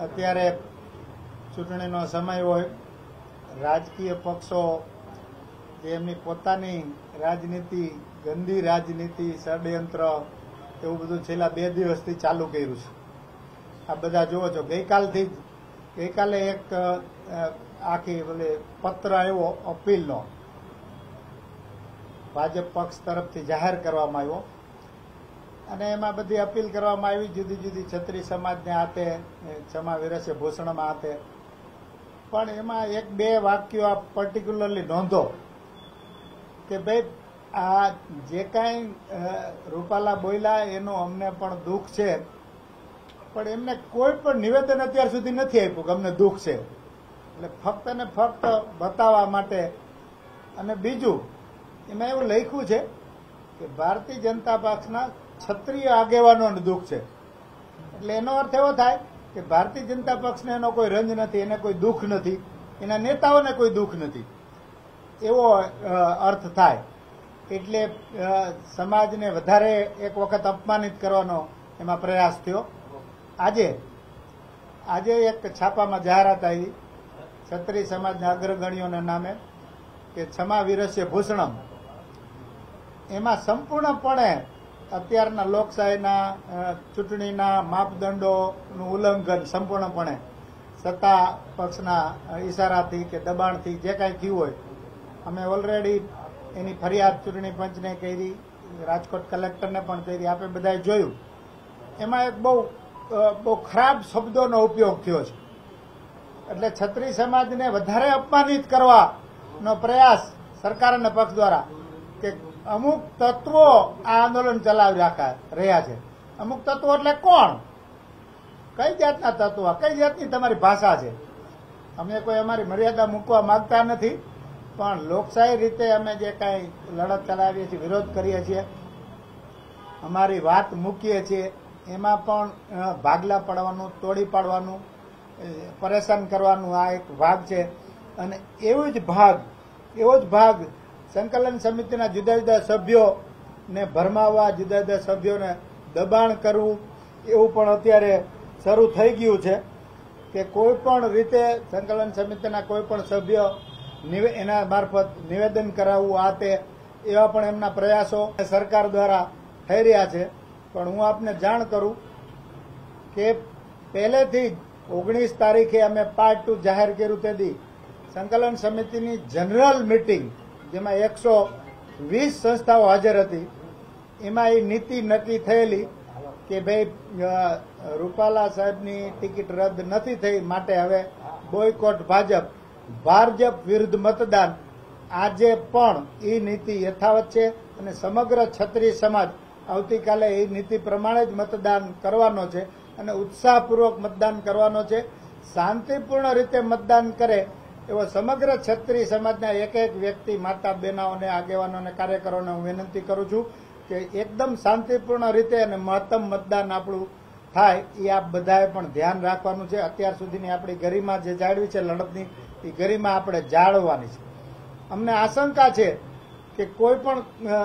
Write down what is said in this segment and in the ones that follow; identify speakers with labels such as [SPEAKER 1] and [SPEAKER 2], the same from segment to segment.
[SPEAKER 1] અત્યારે ચૂંટણીનો સમય હોય, રાજકીય પક્ષો જે એમની પોતાની રાજનીતિ, ગંદી રાજનીતિ, ષડયંત્ર એવું બધું છેલ્લા 2 દિવસથી ચાલુ કર્યું છે. આ બધા જુઓ છો. ગઈકાલે એક આખી પત્ર આવ્યો અપીલનો, ભાજપ પક્ષ તરફથી જાહેર કરવામાં આવ્યો અને એમાં બધી અપીલ કરવામાં આવી, જુદી જુદી છત્રી સમાજને હાથે, ક્ષમા વિરસે ભૂષણમાં હાથે. પણ એમાં 1-2 વાક્યો આ પર્ટિક્યુલરલી નોંધો કે ભાઈ આ જે કાંઈ રૂપાલા બોલ્યા એનું અમને પણ દુઃખ છે, પણ એમને કોઈ પણ નિવેદન અત્યાર સુધી નથી આપ્યું કે અમને દુઃખ છે. એટલે ફક્ત ને ફક્ત બતાવવા માટે. અને બીજું એમાં એવું લખ્યું છે કે ભારતીય જનતા પક્ષના ક્ષત્રિય આગેવાનોને દુઃખ છે. એટલે એનો અર્થ એવો થાય કે ભારતીય જનતા પક્ષને એનો કોઈ રંજ નથી, એને કોઈ દુઃખ નથી, એના નેતાઓને કોઈ દુઃખ નથી, એવો અર્થ થાય. એટલે સમાજને વધારે એક વખત અપમાનિત કરવાનો એમાં પ્રયાસ થયો. આજે એક છાપામાં જાહેરાત આવી ક્ષત્રિય સમાજના અગ્રગણ્યોના નામે કે ક્ષમા વિરસ્ય ભૂષણમ. એમાં સંપૂર્ણપણે અત્યારના લોકશાહીના ચૂંટણીના માપદંડોનું ઉલ્લંઘન સંપૂર્ણપણે સત્તા પક્ષના ઈશારાથી કે દબાણથી જે કાંઈ થયું હોય, અમે ઓલરેડી એની ફરિયાદ ચૂંટણી પંચને કરી, રાજકોટ કલેક્ટરને પણ કરી, આપણે બધાએ જોયું. એમાં એક બહુ ખરાબ શબ્દોનો ઉપયોગ થયો છે. એટલે ક્ષત્રિય સમાજને વધારે અપમાનિત કરવાનો પ્રયાસ સરકાર અને પક્ષ દ્વારા કે અમુક તત્વો આ આંદોલન ચલાવી રહ્યા છે. અમુક તત્વો એટલે કોણ? કઈ જાતના તત્વો? કઈ જાતની તમારી ભાષા છે? અમે કોઈ અમારી મર્યાદા મૂકવા માંગતા નથી, પણ લોકશાહી રીતે અમે જે કાંઈ લડત ચલાવીએ છીએ, વિરોધ કરીએ છીએ, અમારી વાત મૂકીએ છીએ, એમાં પણ ભાગલા પાડવાનું, તોડી પાડવાનું, પરેશાન કરવાનું આ એક ભાગ છે. અને એવો જ ભાગ સંકલન સમિતિના જુદા જુદા સભ્યોને ભરમાવવા, જુદા જુદા સભ્યોને દબાણ કરવું, એવું પણ અત્યારે શરૂ થઈ ગયું છે કે કોઈ પણ રીતે સંકલન સમિતિના કોઈ પણ સભ્ય એના મારફત નિવેદન કરાવવું, આ તે એવા પણ એમના પ્રયાસો સરકાર દ્વારા થઈ રહ્યા છે. પણ હું આપને જાણ કરું કે પહેલેથી જ 19 તારીખે અમે પાર્ટ 2 જાહેર કર્યું તેથી સંકલન સમિતિની જનરલ મિટિંગ, જેમાં 120 સંસ્થાઓ હાજર હતી, એમાં એ નીતિ નક્કી થયેલી કે ભાઈ રૂપાલા સાહેબની ટિકિટ રદ નથી થઈ, માટે હવે બોયકોટ ભાજપ વિરુદ્ધ મતદાન. આજે પણ એ નીતિ યથાવત છે અને સમગ્ર ક્ષત્રિય સમાજ આવતીકાલે એ નીતિ પ્રમાણે જ મતદાન કરવાનો છે અને ઉત્સાહપૂર્વક મતદાન કરવાનો છે. શાંતિપૂર્ણ રીતે મતદાન કરે એવો સમગ્ર ક્ષત્રિય સમાજના એક એક વ્યક્તિ, માતા બહેનોને, આગેવાનોને, કાર્યકરોને હું વિનંતી કરું છું કે એકદમ શાંતિપૂર્ણ રીતે અને મહત્તમ મતદાન આપણું થાય એ આપ બધાએ પણ ધ્યાન રાખવાનું છે. અત્યાર સુધીની આપણી ગરિમા જે જાળવી છે લડતની, એ ગરિમા આપણે જાળવવાની છે. અમને આશંકા છે કે કોઈ પણ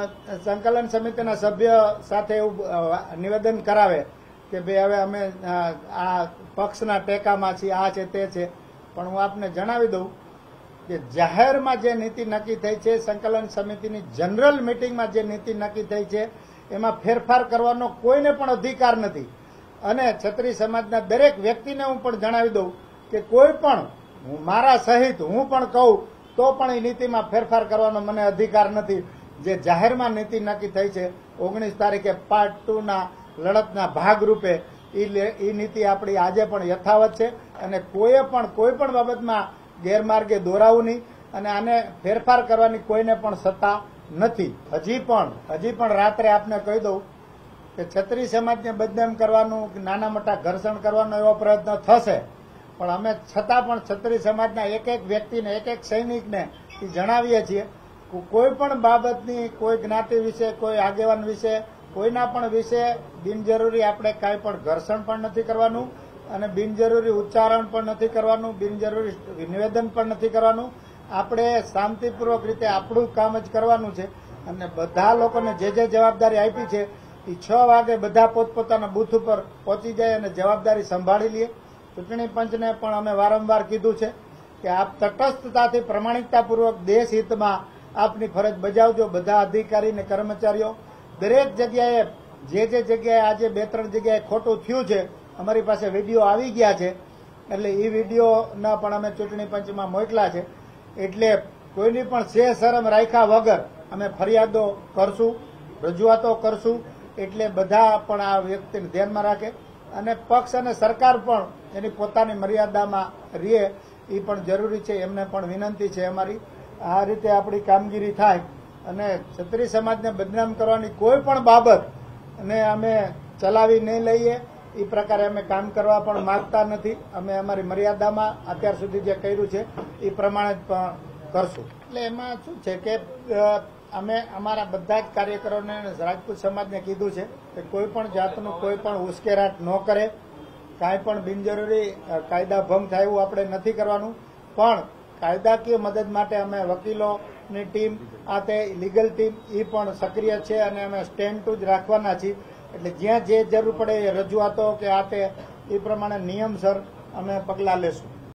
[SPEAKER 1] સંકલન સમિતિના સભ્ય સાથે એવું નિવેદન કરાવે કે ભાઈ હવે અમે આ પક્ષના ટેકામાં છીએ, આ છે તે છે. પણ હું આપને જણાવી દઉં કે જાહેરમાં જે નીતિ નક્કી થઈ છે, સંકલન સમિતિની જનરલ મિટિંગમાં જે નીતિ નક્કી થઈ છે, એમાં ફેરફાર કરવાનો કોઈને પણ અધિકાર નથી. અને ક્ષત્રિય સમાજના દરેક વ્યક્તિને હું પણ જણાવી દઉં કે કોઈ પણ, મારા સહિત હું પણ કહું તો પણ એ નીતિમાં ફેરફાર કરવાનો મને અધિકાર નથી. જે જાહેરમાં નીતિ નક્કી થઈ છે 19 તારીખે પાર્ટ 2ના લડતના ભાગરૂપે, એ નીતિ આપણી આજે પણ યથાવત છે અને કોઈ પણ બાબતમાં ગેરમાર્ગે દોરાવું નહીં અને આને ફેરફાર કરવાની કોઈને પણ સત્તા નથી. હજી પણ રાત્રે આપને કહી દઉં કે ક્ષત્રિય સમાજને બદનામ કરવાનું, નાના મોટા ઘર્ષણ કરવાનો એવો પ્રયત્ન થશે, પણ અમે છતાં પણ ક્ષત્રિય સમાજના એક એક વ્યક્તિને, એક એક સૈનિકને જણાવીએ છીએ કે કોઈ પણ બાબતની, કોઈ જ્ઞાતિ વિશે, કોઈ આગેવાન વિશે, કોઈના પણ વિશે બિનજરૂરી આપણે કાંઈ પણ ઘર્ષણ પણ નથી કરવાનું અને બિનજરૂરી ઉચ્ચારણ પણ નથી કરવાનું, બિનજરૂરી નિવેદન પણ નથી કરવાનું. આપણે શાંતિપૂર્વક રીતે આપણું કામ જ કરવાનું છે અને બધા લોકોને જે જવાબદારી આપી છે એ 6 વાગે બધા પોતપોતાના બૂથ ઉપર પહોંચી જાય અને જવાબદારી સંભાળી લે. ચૂંટણી પંચને પણ અમે વારંવાર કીધું છે કે આપ તટસ્થતાથી પ્રમાણિકતાપૂર્વક દેશ હિતમાં આપની ફરજ બજાવજો. બધા અધિકારી અને કર્મચારીઓ દરેક જગ્યાએ જે જગ્યાએ આજે 2-3 જગ્યાએ ખોટું થયું છે, અમારી પાસે વિડીયો આવી ગયા છે, એટલે એ વિડીયોના પણ અમે ચૂંટણી પંચમાં મોકલા છે. એટલે કોઈની પણ શરમ રાખ્યા વગર અમે ફરિયાદો કરશું, રજૂઆતો કરશું. એટલે બધા પણ આ વ્યક્તિને ધ્યાનમાં રાખે અને પક્ષ અને સરકાર પણ એની પોતાની મર્યાદામાં રહે એ પણ જરૂરી છે. એમને પણ વિનંતી છે અમારી, આ રીતે આપણી કામગીરી થાય અને ક્ષત્રિય સમાજને બદનામ કરવાની કોઈ પણ બાબત અને અમે ચલાવી નહીં લઈએ. એ પ્રકારે અમે કામ કરવા પણ માંગતા નથી. અમે અમારી મર્યાદામાં અત્યાર સુધી જે કર્યું છે એ પ્રમાણે જ પણ કરશું. એટલે એમાં શું છે કે અમે અમારા બધા જ કાર્યકરોને રાજપૂત સમાજને કીધું છે કે કોઈ પણ જાતનું કોઈ પણ ઉશ્કેરાટ ન કરે, કાંઈ પણ બિનજરૂરી કાયદા ભંગ થાય એવું આપણે નથી કરવાનું. પણ કાયદાકીય મદદ માટે અમે વકીલોની ટીમ, આ તે લીગલ ટીમ એ પણ સક્રિય છે અને અમે સ્ટેન્ડ ટુ જ રાખવાના છીએ. એટલે જ્યાં જે જરૂર પડે એ રજૂઆતો કે આ તે એ પ્રમાણે નિયમસર અમે પગલાં લેશું.